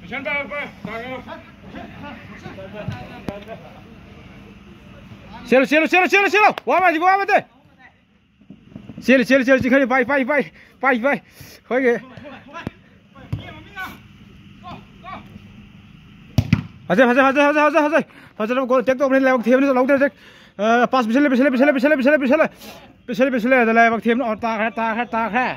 Cielo, cielo, cielo, cielo, cielo. Guarda, guarda. Cielo, cielo, cielo, cielo. Vai, vai, vai. Vai, vai. Vai que. Hazır, hazır, hazır, hazır, hazır, hazır. Hazır gol tek top ne lewak thiam ne lawk tek. Pass पिछले पिछले पिछले पिछले पिछले पिछले पिछले पिछले lewak thiam और ta है.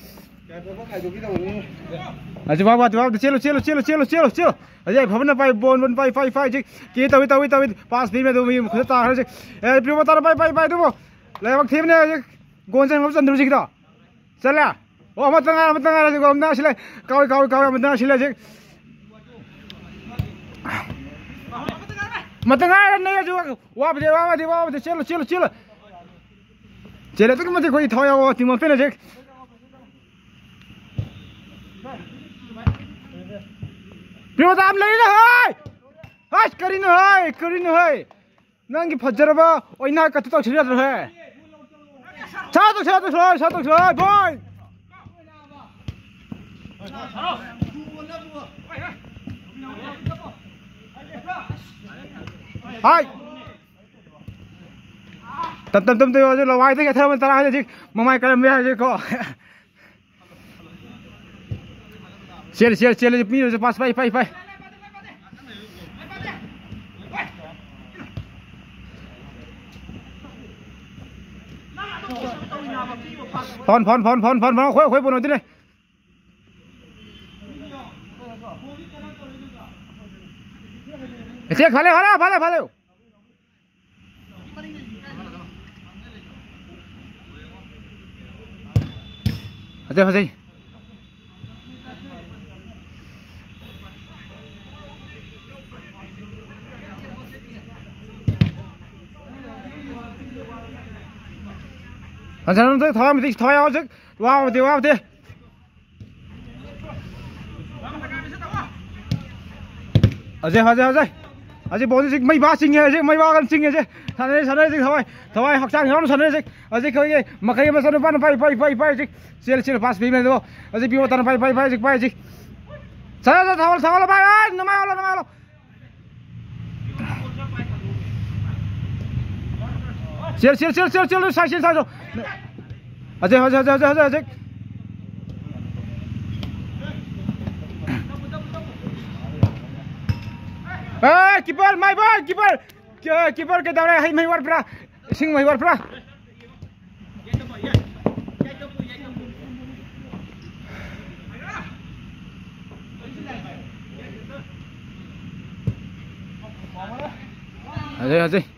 Aja bawa cielo cielo cielo cielo cielo cielo. Aja भवन पाई बोन पाई पाई पाई जी की तवी पास भी में तो भी खुद ता है जी ए प्रियो बता पाई पाई पाई तो lewak thiam ने गोन से हम चंद्र जी का चला ओ मत लगा जी गोम ना छिले काव मत ना छिले जी मत लगा नहीं जो वाप दे चलो चलो चलो चले तो मत कोई थाया वो टीम पे ना जी प्रियो दाम ले ना है हाश करी ना है नंगी फजरबा ओइना कत तो छिरा है Satu, boy. Hai. Tâm tôi là vai thế thơm mình ta chứ mà mai cái mẹ chứ có. Chill miจะ passไป. Phon khuấy bồn thế này. Check phá lên. Hadi hadi. Anh nó thôi mình thôi ao chứ wow đi ở đây bốn mấy ba sinh chứ mấy ba con sinh chứ thằng này chứ thôi học sang nhóm thằng này chứ ở đây coi mà cái mà sao nó bay chứ xin pass phim này đâu ở đây biểu tao bay chứ sao là bay ơi nó mai lo Chill sai rồi. Aje. Keeper, my boy, keeper cái đâu này hay mày war pra. Sing mày war pra. Aje.